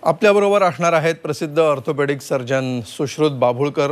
आपल्याबरोबर असणार आहेत प्रसिद्ध ऑर्थोपेडिक सर्जन सुश्रुत बाभुळकर।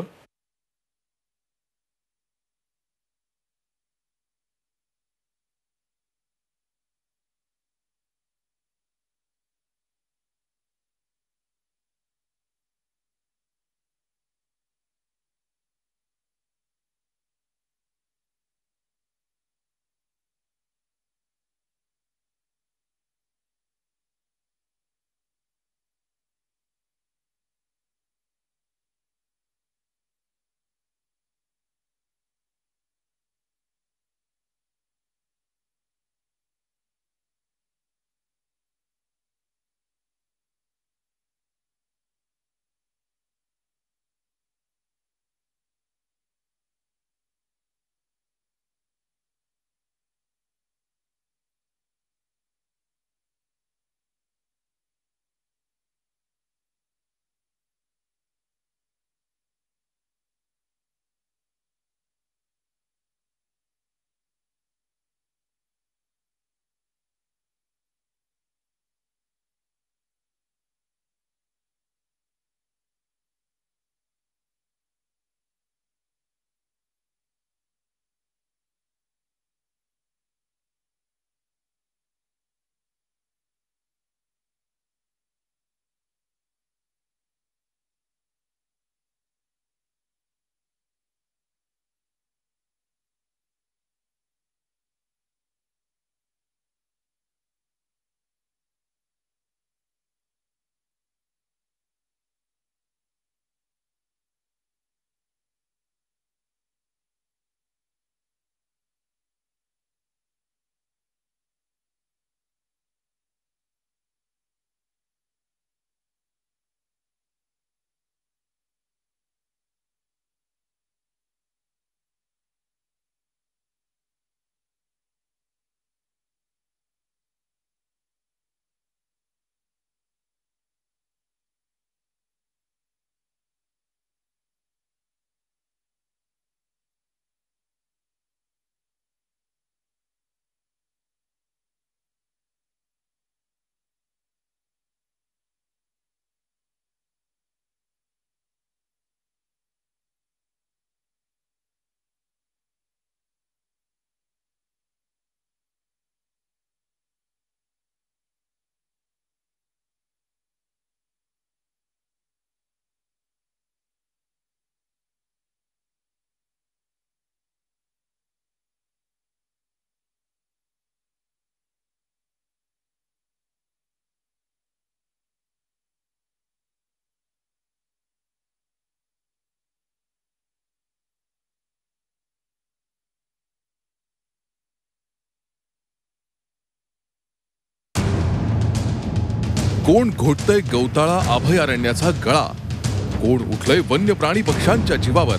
कोण घोटतय गवताळा अभयारण्याचा गळा, कोण उठलंय वन्य प्राणी पक्ष्यांच्या जीवावर,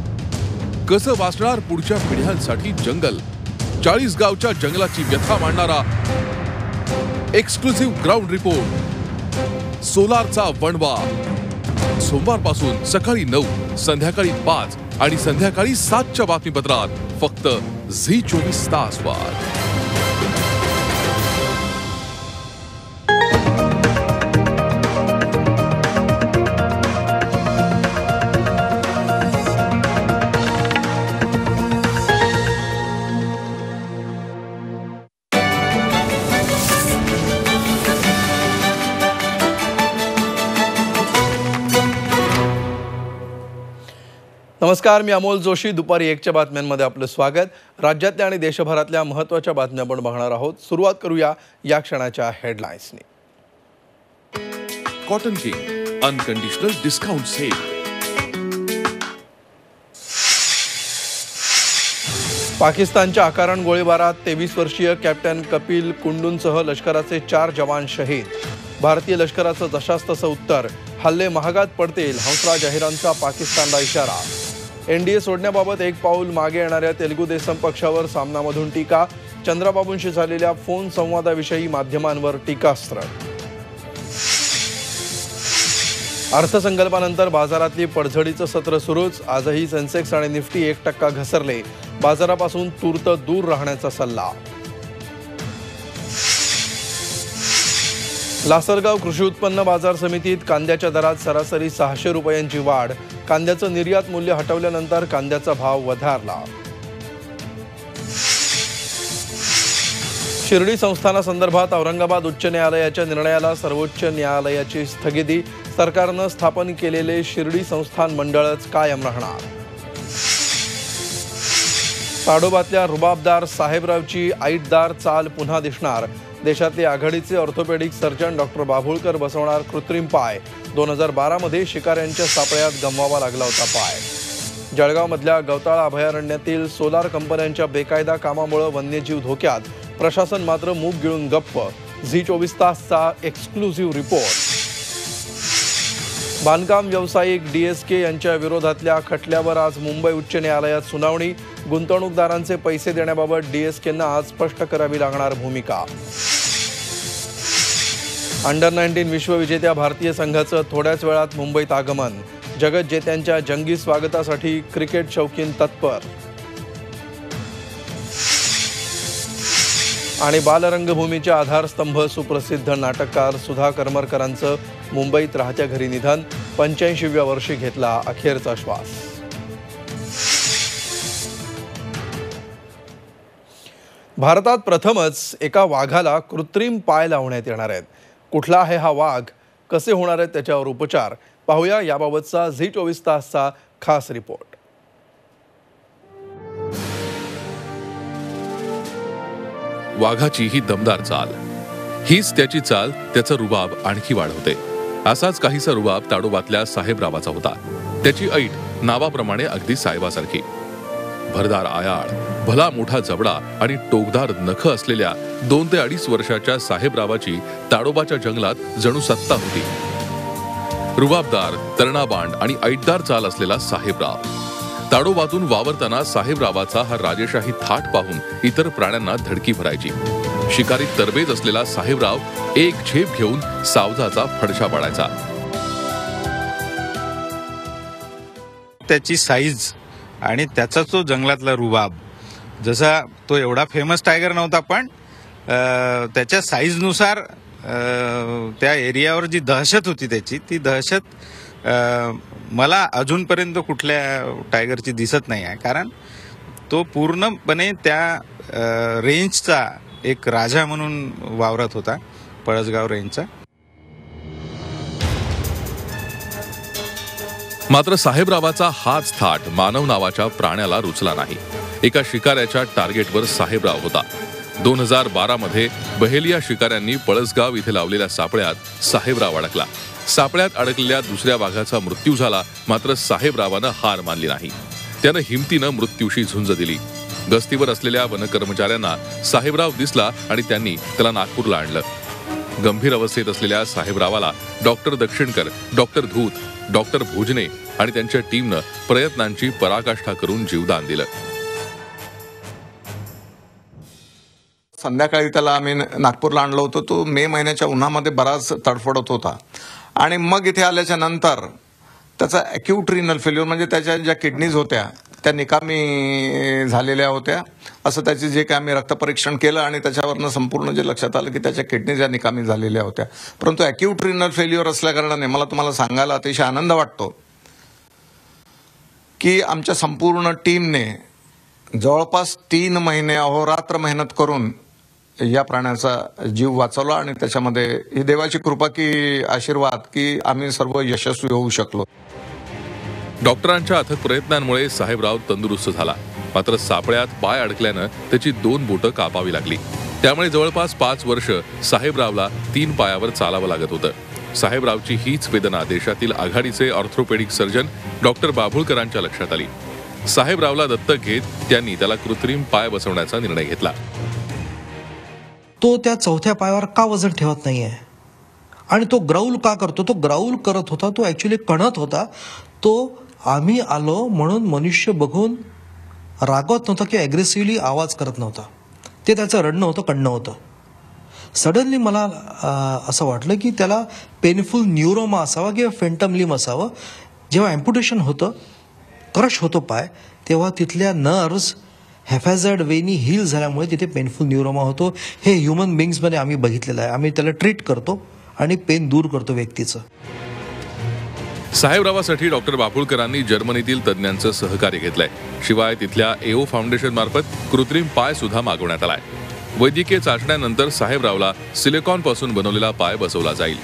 कसं वाचणार पुढच्या पिढ्यांसाठी जंगल, 40 गावच्या जंगलाची व्यथा मांडणारा एक्सक्लुझिव्ह ग्राउंड रिपोर्ट सोलारचा वणवा। सोमवारपासून सकाळी 9, संध्याकाळी 5 आणि संध्याकाळी 7च्या बातमीपत्रात फक्त झी24 तासवर। नमस्कार, मी अमोल जोशी। दुपारी 1च्या बातम्यांमध्ये आपलं स्वागत। राज्यातल्या आणि देशभरातल्या महत्त्वाच्या बातम्या आपण बघणार आहोत। सुरुवात करूया या क्षणाच्या हेडलाईन्सनी। Cotton king unconditional discount sale. पाकिस्तानच्या अकारण गोळीबारात 23 वर्षीय कॅप्टन कपिल कुंडूंसह लष्कराचे 4 जवान शहीद। भारतीय लष्कराचं जशास तसं उत्तर, हल्ले महागात पडतील, हंसराज अहिरांचा पाकिस्तानला इशारा। एनडीए सोडण्याबाबत एक पाऊल मागे येणाऱ्या तेलुगू देसम पक्षावर सामनामधून टीका। चंद्रबाबूंशी झालेल्या फोन संवादाविषयी माध्यमांवर टीकास्त्र। अर्थसंकल्पानंतर बाजारातली पडझडीचं सत्र सुरूच। आजही सेन्सेक्स आणि निफ्टी 1% घसरले। बाजारापासून तूर्त दूर राहण्याचा सल्ला। लासलगाव कृषी उत्पन्न बाजार समितीत कांद्याच्या दरात सरासरी 600 रुपयांची वाढ. कांद्याचं निर्यात मूल्य हटवल्यानंतर कांद्याचा भाव वधारला. शिर्डी संस्थानासंदर्भात औरंगाबाद उच्च न्यायालयाच्या निर्णयाला सर्वोच्च न्यायालयाची स्थगिती. सरकारनं स्थापन केलेले शिर्डी संस्थान मंडळच कायम राहणार. ताडोबातल्या रुबाबदार साहेबरावची ऐटदार चाल पुन्हा दिसणार. देशातले आघाडीचे ऑर्थोपेडिक सर्जन डॉक्टर बाभुळकर बसवणार कृत्रिम पाय. 2012 मध्ये शिकाऱ्यांच्या सापळ्यात गमवावा लागला होता पाय. जळगावमधल्या गवताळा अभयारण्यातील सोलार कंपन्यांच्या बेकायदा कामामुळे वन्यजीव धोक्यात. प्रशासन मात्र मूग गिळून गप्प. झी24 तासचा एक्सक्लुझिव्ह रिपोर्ट. बांधकाम व्यावसायिक DSK यांच्या विरोधातल्या खटल्यावर आज मुंबई उच्च न्यायालयात सुनावणी. गुंतवणूकदारांचे पैसे देण्याबाबत DSKंना आज स्पष्ट करावी लागणार भूमिका. अंडर-19 विश्वविजेत्या भारतीय संघाचं थोड्याच वेळात मुंबईत आगमन. जगज्जेत्यांच्या जंगी स्वागतासाठी क्रिकेट शौकीन तत्पर. आणि बालरंगभूमीच्या आधारस्तंभ सुप्रसिद्ध नाटककार सुधा करमरकरांचं मुंबईत राहत्या घरी निधन. 85व्या वर्षी घेतला अखेरचा श्वास. भारतात प्रथमच एका वाघाला कृत्रिम पाय लावण्यात येणार आहेत. कुठला आहे हा वाघ, कसे होणार आहेत त्याच्यावर उपचार, पाहूया याबाबतचा झी24 तासचा खास रिपोर्ट. वाघाची ही दमदार चाल, हीच त्याची चाल त्याचा रुबाब आणखी वाढवते. असाच काहीसा रुबाब ताडोबातल्या साहेबरावाचा होता. त्याची ऐट नावाप्रमाणे अगदी साहेबासारखी. भरदार आयाळ, भला मोठा जबडा आणि टोकदार नख असलेल्या 2 ते 2.5 वर्षाच्या साहेबरावाची ताडोबाच्या जंगलात जणू सत्ता होती. रुबाबदार, तरणबांड आणि ऐटदार चाल असलेला साहेबराव. ताडोबातून वावरताना साहेबरावाचा हा राजेशाही थाट पाहून इतर प्राण्यांना धडकी भरायची. शिकारीत तरबेज असलेला साहेबराव एक झेप घेऊन सावजाचा फडशा पाडायचा. त्याची साईज आणि त्याचा तो जंगलातला रुबाब, जसा तो एवढा फेमस टायगर नव्हता, पण त्याच्या साईजनुसार त्या एरियावर जी दहशत होती त्याची, ती दहशत मला अजूनपर्यंत कुठल्या टायगरची दिसत नाही आहे. कारण तो पूर्णपणे त्या रेंजचा एक राजा म्हणून वावरत होता, पळसगाव रेंजचा. मात्र साहेबरावाचा हाच थाट मानव नावाच्या प्राण्याला रुचला नाही. एका शिकाऱ्याच्या टार्गेटवर साहेबराव होता. 2012 मध्ये बहेलिया शिकाऱ्यांनी पळसगाव इथे लावलेल्या सापळ्यात साहेबराव अडकला. सापळ्यात अडकलेल्या दुसऱ्या वाघाचा मृत्यू झाला. मात्र साहेबरावानं हार मानली नाही. त्यानं हिमतीनं मृत्यूशी झुंज दिली. गस्तीवर असलेल्या वनकर्मचाऱ्यांना साहेबराव दिसला आणि त्यांनी त्याला नागपूरला आणलं. गंभीर अवस्थेत असलेल्या साहेबरावाला doctor Dakshinkar, doctor Dhoot, doctor Bhojane आणि त्यांच्या टीमनं प्रयत्नांची पराकाष्ठा करून जीवदान दिलं. संध्याकाळी त्याला आम्ही नागपूरला आणलं होतं. तो मे महिन्याच्या उन्हामध्ये बराच तडफडत होता आणि मग इथे आल्याच्या नंतर त्याचा अॅक्यूट रिनल फेल्युअर, म्हणजे त्याच्या ज्या किडनीज होत्या त्या निकामी झालेल्या होत्या, असं त्याचे जे काय आम्ही रक्तपरीक्षण केलं आणि त्याच्यावरनं संपूर्ण जे लक्षात आलं की त्याच्या किडनीज या निकामी झालेल्या होत्या. परंतु अॅक्यूट रिनल फेल्युअर असल्याकारणाने मला तुम्हाला सांगायला अतिशय आनंद वाटतो की आमच्या संपूर्ण टीमने जवळपास 3 महिने अहोरात्र मेहनत करून या प्राण्याचा जीव वाचवला आणि त्याच्यामध्ये ही देवाची कृपा की आशीर्वाद की आम्ही सर्व यशस्वी होऊ शकलो. डॉक्टरांच्या अथक प्रयत्नांमुळे साहेबराव तंदुरुस्त झाला. मात्र सापळ्यात पाय अडकल्यानं त्याची 2 बोटं कापावी लागली. त्यामुळे जवळपास 5 वर्ष साहेबरावला 3 पायावर चालावं लागत होतं. साहेबरावची हीच वेदना देशातील आघाडीचे ऑर्थोपेडिक सर्जन डॉक्टर बाभुळकरांच्या लक्षात आली. साहेबरावला दत्तक घेत त्यांनी त्याला कृत्रिम पाय बसवण्याचा निर्णय घेतला. तो त्या 4थ्या पायावर का वजन ठेवत नाहीये आणि तो ग्राउल का करतो? तो ग्राउल करत होता, तो ऍक्च्युली कणत होता. तो आम्ही आलो म्हणून मनुष्य बघून रागवत नव्हता किंवा ॲग्रेसिव्हली आवाज करत नव्हता. ते त्याचं रडणं होतं, कणणं होतं. सडनली मला असं वाटलं की त्याला पेनफुल न्यूरोमा असावा किंवा फेंटम लिम असावं. जेव्हा ॲम्प्युटेशन होतं, क्रश होतो पाय, तेव्हा तिथल्या नर्व्स हॅफॅझर्ड वेनी हील झाल्यामुळे तिथे पेनफुल न्यूरोमा होतो. हे ह्युमन बिंग्समध्ये आम्ही बघितलेलं आहे. आम्ही त्याला ट्रीट करतो आणि पेन दूर करतो व्यक्तीचं. साहेबरावासाठी डॉक्टर बाभुळकरांनी जर्मनीतील तज्ज्ञांचं सहकार्य घेतलंय. शिवाय तिथल्या एओ फाउंडेशन मार्फत कृत्रिम पाय सुद्धा मागवण्यात आलाय. वैद्यकीय चाचण्यानंतर साहेबरावला सिलिकॉन पासून बनवलेला पाय बसवला जाईल.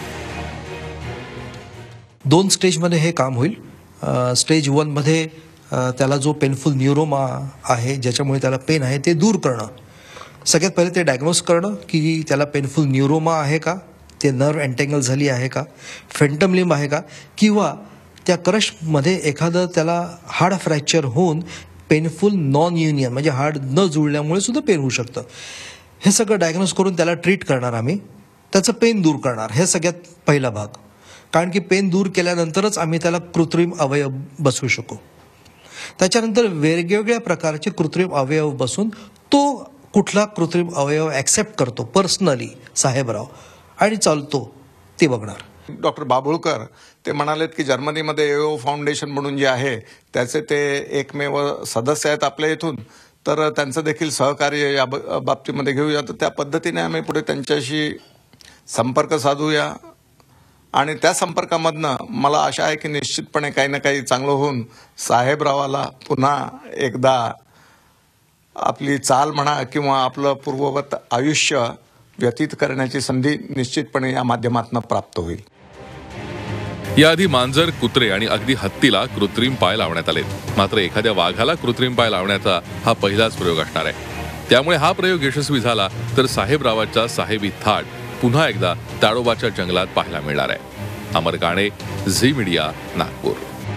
2 स्टेजमध्ये हे काम होईल. स्टेज 1 मध्ये त्याला जो पेनफुल न्यूरोमा आहे, ज्याच्यामुळे त्याला पेन आहे, ते दूर करणं. सगळ्यात पहिले ते डायग्नोज करणं की त्याला पेनफुल न्यूरोमा आहे का, ते नर्व एंटेंगल झाली आहे का, फेंटम लिंब आहे का, किंवा त्या क्रशमध्ये एखादं त्याला हाड फ्रॅक्चर होऊन पेनफुल नॉन युनियन म्हणजे हाड न जुळल्यामुळे सुद्धा पेन होऊ शकतं. हे सगळं डायग्नोज करून त्याला ट्रीट करणार आम्ही, त्याचं पेन दूर करणार. हे सगळ्यात पहिला भाग. कारण की पेन दूर केल्यानंतरच आम्ही त्याला कृत्रिम अवयव बसवू शकू. त्याच्यानंतर वेगवेगळ्या प्रकारचे कृत्रिम अवयव बसून तो कुठला कृत्रिम अवयव ॲक्सेप्ट करतो पर्सनली साहेबराव आणि चालतो ते बघणार. डॉक्टर बाभुळकर ते म्हणालेत की जर्मनीमध्ये एओ फाउंडेशन म्हणून जे आहे त्याचे ते एकमेव सदस्य आहेत आपल्या इथून, तर त्यांचं देखील सहकार्य या बाबतीमध्ये घेऊया. तर त्या पद्धतीने आम्ही पुढे त्यांच्याशी संपर्क साधूया आणि त्या संपर्कामधनं मला आशा आहे की निश्चितपणे काही ना काही चांगलं होऊन साहेबरावाला पुन्हा एकदा आपली चाल म्हणा किंवा आपलं पूर्ववत आयुष्य व्यतीत करण्याची संधी निश्चितपणे या माध्यमातून प्राप्त होईल. याआधी मांजर, कुत्रे आणि अगदी हत्तीला कृत्रिम पाय लावण्यात आले. मात्र एखाद्या वाघाला कृत्रिम पाय लावण्याचा हा पहिलाच प्रयोग असणार आहे. त्यामुळे हा प्रयोग यशस्वी झाला तर साहेबरावाचा साहेबी थाट पुन्हा एकदा ताडोबाच्या जंगलात पाहायला मिळणार आहे. Amar Kane, Zee media, Nagpur.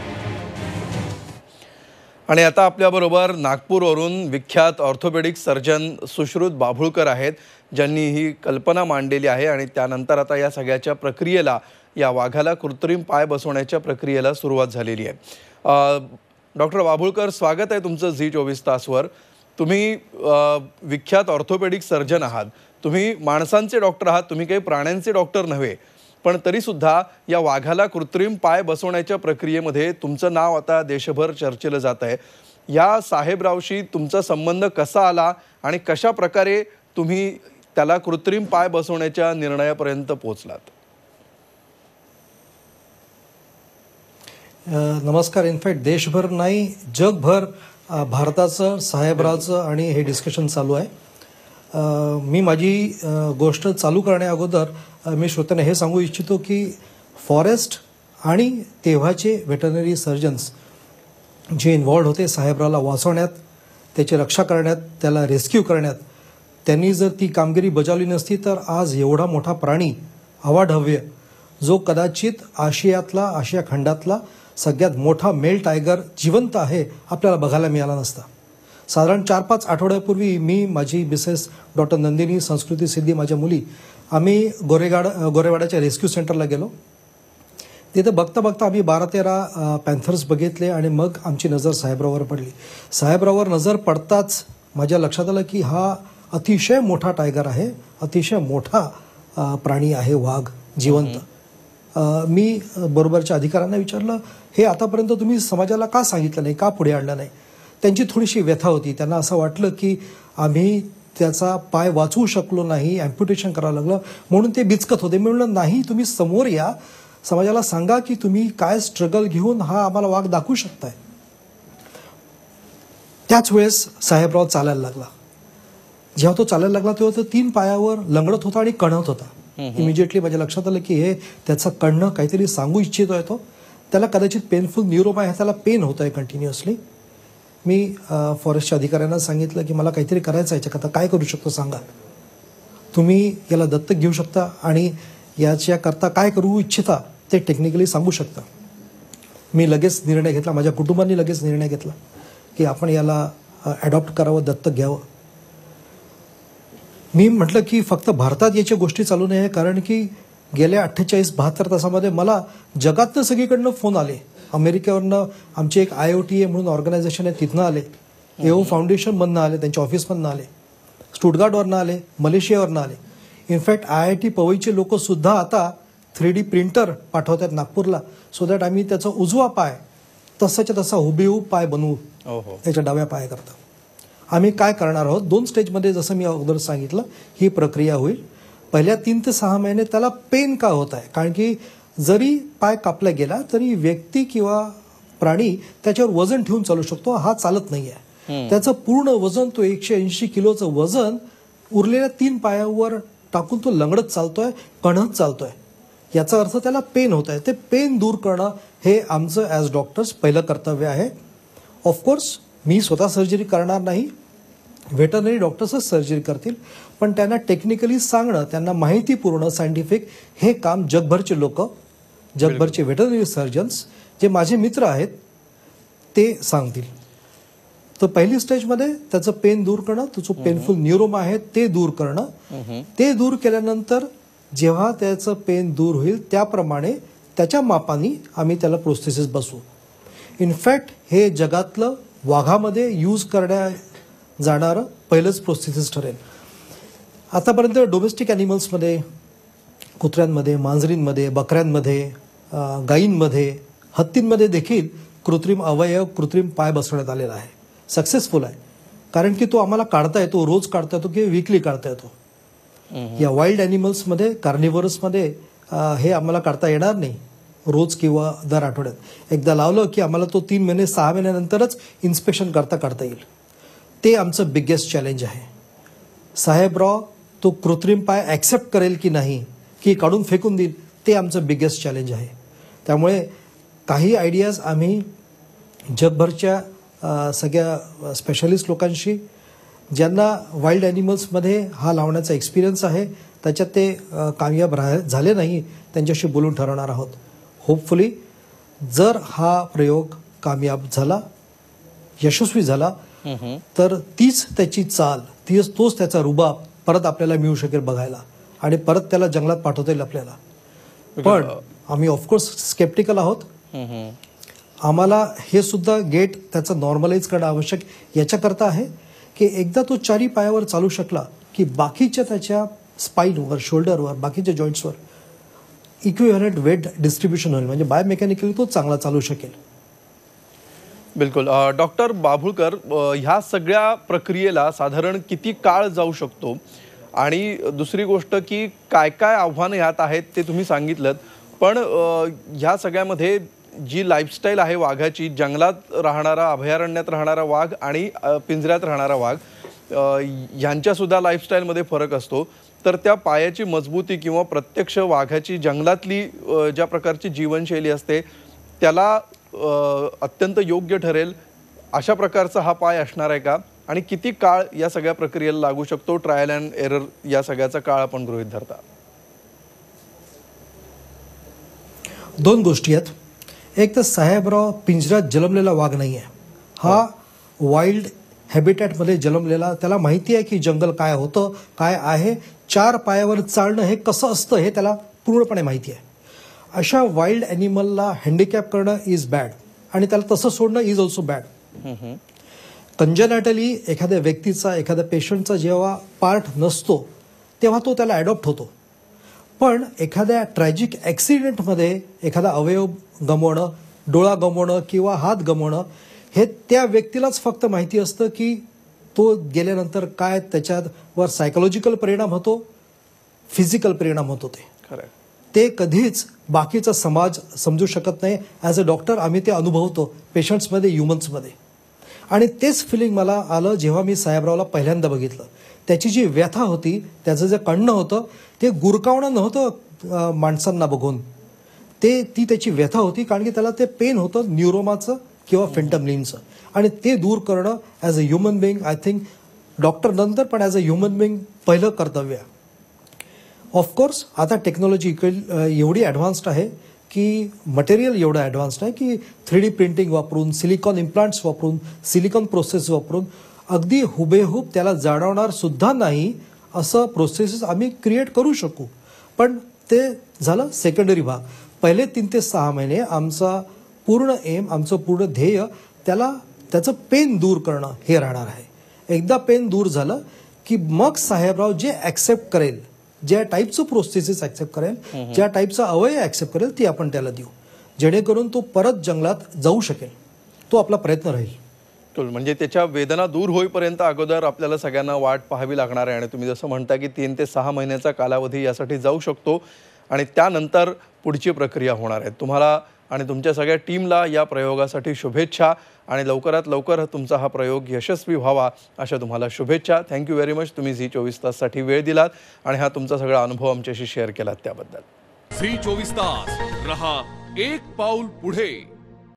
आणि आता आपल्याबरोबर नागपूरवरून विख्यात ऑर्थोपेडिक सर्जन सुश्रुत बाभुळकर आहेत, ज्यांनी ही कल्पना मांडलेली आहे. आणि त्यानंतर आता या सगळ्याच्या प्रक्रियेला, या वाघाला कृत्रिम पाय बसवण्याच्या प्रक्रियेला सुरुवात झालेली आहे. डॉक्टर बाभुळकर, स्वागत आहे तुमचं झी 24 तासवर. तुम्ही विख्यात ऑर्थोपेडिक सर्जन आहात, तुम्ही माणसांचे डॉक्टर आहात, तुम्ही काही प्राण्यांचे डॉक्टर नव्हे. पण तरीसुद्धा या वाघाला कृत्रिम पाय बसवण्याच्या प्रक्रियेमध्ये तुमचं नाव आता देशभर चर्चेलं जात आहे. या साहेबरावशी तुमचा संबंध कसा आला आणि कशा प्रकारे तुम्ही त्याला कृत्रिम पाय बसवण्याच्या निर्णयापर्यंत पोहोचलात? नमस्कार. इनफॅक्ट देशभर नाही, जगभर भारताचं, साहेबरावचं आणि हे डिस्कशन चालू आहे. मी माझी गोष्ट चालू करण्या अगोदर मी श्रोत्यांना हे सांगू इच्छितो की फॉरेस्ट आणि तेव्हाचे वेटरनरी सर्जन्स जे इन्व्हॉल्ड होते साहेबरावला वाचवण्यात, त्याची रक्षा करण्यात, त्याला रेस्क्यू करण्यात, त्यांनी जर ती कामगिरी बजावली नसती तर आज एवढा मोठा प्राणी, अवाढव्य, जो कदाचित आशिया खंडातला सगळ्यात मोठा मेल टायगर जिवंत आहे, आपल्याला बघायला मिळाला नसता. साधारण 4-5 आठवड्यापूर्वी मी, माझी मिसेस डॉक्टर नंदिनी, संस्कृती सिद्धी, माझ्या मुली, आम्ही गोरेवाड्याच्या रेस्क्यू सेंटरला गेलो. तिथं बघता बघता आम्ही 12-13 पॅन्थर्स बघितले आणि मग आमची नजर साहेबराववर पडली. साहेबराववर नजर पडताच माझ्या लक्षात आलं की हा अतिशय मोठा टायगर आहे, अतिशय मोठा प्राणी आहे, वाघ जिवंत. मी बरोबरच्या अधिकाऱ्यांना विचारलं, हे आतापर्यंत तुम्ही समाजाला का सांगितलं नाही, का पुढे आणलं नाही? त्यांची थोडीशी व्यथा होती. त्यांना असं वाटलं की आम्ही त्याचा पाय वाचवू शकलो नाही, ॲम्प्युटेशन करावं लागलं, म्हणून ते बिचकत होते. मी म्हणलं नाही, तुम्ही समोर या, समाजाला सांगा की तुम्ही काय स्ट्रगल घेऊन हा आम्हाला वाघ दाखवू शकताय. त्याच वेळेस साहेबराव चालायला लागला. जेव्हा तो चालायला लागला तेव्हा तो 3 पायावर लंगडत होता आणि कणत होता. इमिजिएटली माझ्या लक्षात आलं की हे त्याचं कणणं काहीतरी सांगू इच्छितोय तो. त्याला कदाचित पेनफुल न्यूरोमा आहे, त्याला पेन होत आहे कंटिन्युअसली. मी फॉरेस्टच्या अधिकाऱ्यांना सांगितलं की मला काहीतरी करायचं आहे याच्याकरता, काय करू शकतो सांगा. तुम्ही याला दत्तक घेऊ शकता आणि याच्याकरता काय करू इच्छिता ते टेक्निकली सांगू शकता. मी लगेच निर्णय घेतला, माझ्या कुटुंबाने लगेच निर्णय घेतला की आपण याला ॲडॉप्ट करावं, दत्तक घ्यावं. मी म्हटलं की फक्त भारतात याच्या गोष्टी चालू नाही, कारण की गेल्या 48-72 तासामध्ये मला जगातनं सगळीकडनं फोन आले. अमेरिकेवरनं आमची एक IOTA म्हणून ऑर्गनायझेशन आहे, तिथनं आले. एओ फाउंडेशनमधनं आले, त्यांच्या ऑफिसमधनं आले. स्टुटगार्टवरनं आले, मलेशियावरनं आले. इनफॅक्ट IIT पवईचे लोकसुद्धा आता 3D प्रिंटर पाठवतात नागपूरला, सो दॅट आम्ही त्याचा उजवा पाय तसाच्या तसा हुबेहूब पाय बनवू त्याच्या डाव्या पायाकरता. आम्ही काय करणार आहोत, 2 स्टेजमध्ये, जसं मी अगोदर सांगितलं, ही प्रक्रिया होईल. पहिल्या 3 ते 6 महिने त्याला पेन का होत आहे, कारण की जरी पाय कापला गेला तरी व्यक्ती किंवा प्राणी त्याच्यावर वजन ठेवून चालू शकतो, हा चालत नाही आहे. त्याचं पूर्ण वजन, तो 180 किलोचं वजन उरलेल्या 3 पायावर टाकून तो लंगडत चालतोय, कणत चालतोय. याचा अर्थ त्याला पेन होत आहे. ते पेन दूर करणं हे आमचं ॲज डॉक्टर्स पहिलं कर्तव्य आहे. ऑफकोर्स मी स्वतः सर्जरी करणार नाही, व्हेटरनरी डॉक्टर्सच सर्जरी करतील, पण त्यांना टेक्निकली सांगणं, त्यांना माहितीपूर्ण सायंटिफिक हे काम जगभरचे लोक, जगभरचे व्हेटरनरी सर्जन्स जे माझे मित्र आहेत ते सांगतील. तर पहिली स्टेजमध्ये त्याचं पेन दूर करणं, तो पेनफुल न्यूरोमा आहे ते दूर करणं. ते दूर केल्यानंतर जेव्हा त्याचं पेन दूर होईल त्याप्रमाणे त्याच्या मापाने आम्ही त्याला प्रोस्थेसिस बसवू. इनफॅक्ट हे जगातलं वाघामध्ये यूज करण्या जाणारं पहिलंच प्रोस्थेसिस ठरेल. आतापर्यंत डोमेस्टिक ॲनिमल्समध्ये, कुत्र्यांमध्ये, मांजरींमध्ये, बकऱ्यांमध्ये, गायींमध्ये, हत्तींमध्ये देखील कृत्रिम अवयव, कृत्रिम पाय बसवण्यात आलेला आहे. सक्सेसफुल आहे, कारण की तो आम्हाला काढता येतो, रोज काढता येतो किंवा वीकली काढता येतो. या वाईल्ड ॲनिमल्समध्ये, कार्निव्हरसमध्ये हे आम्हाला काढता येणार नाही रोज किंवा दर आठवड्यात. एकदा लावलं की आम्हाला तो 3 महिने 6 महिन्यानंतरच इन्स्पेक्शन करता येईल. ते आमचं बिगेस्ट चॅलेंज आहे. साहेबराव तो कृत्रिम पाय ॲक्सेप्ट करेल की नाही, की काढून फेकून देईल, ते आमचं बिगेस्ट चॅलेंज आहे. त्यामुळे काही आयडियाज आम्ही जगभरच्या सगळ्या स्पेशलिस्ट लोकांशी, ज्यांना वाईल्ड ॲनिमल्समध्ये हा लावण्याचा एक्सपिरियन्स आहे, त्याच्यात ते कामयाब झाले नाही, त्यांच्याशी बोलून ठरवणार आहोत. होपफुली जर हा प्रयोग कामयाब झाला, यशस्वी झाला, तर तीच त्याची चाल, तोच त्याचा रुबाब परत आपल्याला मिळू शकेल बघायला, आणि परत त्याला जंगलात पाठवता येईल आपल्याला. पण आम्ही ऑफकोर्स स्केप्टिकल आहोत. आम्हाला हे सुद्धा गेट त्याचं नॉर्मलाइज करणं आवश्यक याच्याकरता आहे की एकदा तो 4 पायावर चालू शकला की बाकीच्या त्याच्या स्पाईनवर, शोल्डरवर, बाकीच्या जॉईंट्सवर इक्विव्हॅलंट वेट डिस्ट्रीब्युशन होईल, म्हणजे बायोमेकॅनिकली तो चांगला चालू शकेल. बिलकुल. डॉक्टर बाभुळकर, ह्या सगळ्या प्रक्रियेला साधारण किती काळ जाऊ शकतो, आणि दुसरी गोष्ट की काय काय आव्हानं ह्यात आहेत ते तुम्ही सांगितलं, पण ह्या सगळ्यामध्ये जी लाईफस्टाईल आहे वाघाची, जंगलात राहणारा, अभयारण्यात राहणारा वाघ आणि पिंजऱ्यात राहणारा वाघ, ह्यांच्यासुद्धा लाईफस्टाईलमध्ये फरक असतो. तर त्या पायाची मजबूती किंवा प्रत्यक्ष वाघाची जंगलातली ज्या प्रकारची जीवनशैली असते त्याला अत्यंत योग्य ठरेल अशा प्रकारचा हा पाय असणार आहे का, आणि किती काळ या सगळ्या प्रक्रियेला लागू शकतो, ट्रायल अँड एरर या सगळ्याचा काळ आपण गृहीत धरता? 2 गोष्टी आहेत. एक तर साहेबराव पिंजऱ्यात जन्मलेला वाघ नाही आहे, हा वाईल्ड हॅबिटॅटमध्ये जन्मलेला, त्याला माहिती आहे की जंगल काय होतं, काय आहे, 4 पायावर चालणं हे कसं असतं हे त्याला पूर्णपणे माहिती आहे. अशा वाईल्ड ॲनिमलला हँडिकॅप करणं इज बॅड, आणि त्याला तसं सोडणं इज ऑल्सो बॅड. कंजेनॅटली एखाद्या व्यक्तीचा, एखाद्या पेशंटचा जेव्हा पार्ट नसतो तेव्हा तो त्याला ॲडॉप्ट होतो, पण एखाद्या ट्रॅजिक ॲक्सिडेंटमध्ये एखादा अवयव गमावणं, डोळा गमावणं किंवा हात गमावणं हे त्या व्यक्तीलाच फक्त माहिती असतं की तो गेल्यानंतर काय त्याच्यावर सायकोलॉजिकल परिणाम होतो, फिजिकल परिणाम होतो. ते कधीच बाकीचा समाज समजू शकत नाही. ॲज अ डॉक्टर आम्ही ते अनुभवतो पेशंट्समध्ये, ह्युमन्समध्ये. आणि तेच फिलिंग मला आलं जेव्हा मी साहेबरावला पहिल्यांदा बघितलं. त्याची जी व्यथा होती, त्याचं जे कणणं होतं ते गुरकावणं नव्हतं माणसांना बघून, ती त्याची व्यथा होती, कारण की त्याला ते पेन होतं न्यूरोमाचं किंवा फेंटम लिम्बचं, आणि ते दूर करणं as a human being, I think doctor नंतर पण ॲज अ ह्युमन बिईंग पहिलं कर्तव्य आहे. ऑफकोर्स आता टेक्नॉलॉजी एवढी ॲडव्हान्स्ड आहे की मटेरियल एवढं ॲडव्हान्स्ड आहे की 3D प्रिंटिंग वापरून, सिलिकॉन इम्प्लांट्स वापरून, सिलिकॉन प्रोसेस वापरून अगदी हुबेहूब त्याला जाणवणार सुद्धा नाही असं प्रोसेसेस आम्ही क्रिएट करू शकू. पण ते झालं सेकंडरी भाग. पहिले 3 ते 6 महिने आमचा पूर्ण एम, आमचं पूर्ण ध्येय त्याचं पेन दूर करणं हे राहणार आहे. एकदा पेन दूर झालं की मग साहेबराव जे ॲक्सेप्ट करेल, ज्या टाईपचं प्रोस्थेसिस ॲक्सेप्ट करेल, ज्या टाईपचा अवयव ॲक्सेप्ट करेल ती आपण त्याला देऊ, जेणेकरून तो परत जंगलात जाऊ शकेल. तो आपला प्रयत्न राहील. म्हणजे त्याच्या वेदना दूर होईपर्यंत अगोदर आपल्याला सगळ्यांना वाट पाहावी लागणार आहे आणि तुम्ही जसं म्हणता की 3 ते 6 महिन्याचा कालावधी यासाठी जाऊ शकतो आणि त्यानंतर पुढची प्रक्रिया होणार आहे. तुम्हाला आणि तुमच्या सगळ्या टीमला या प्रयोगासाठी शुभेच्छा आणि लवकरात लवकर तुमचा हा प्रयोग यशस्वी व्हावा अशा तुम्हाला शुभेच्छा. Thank you very much. तुम्ही झी 24 ताससाठी वेळ दिलात आणि हा तुमचा सगळा अनुभव आमच्याशी शेअर केलात त्याबद्दल. झी 24 तास रहा एक पाऊल पुढे.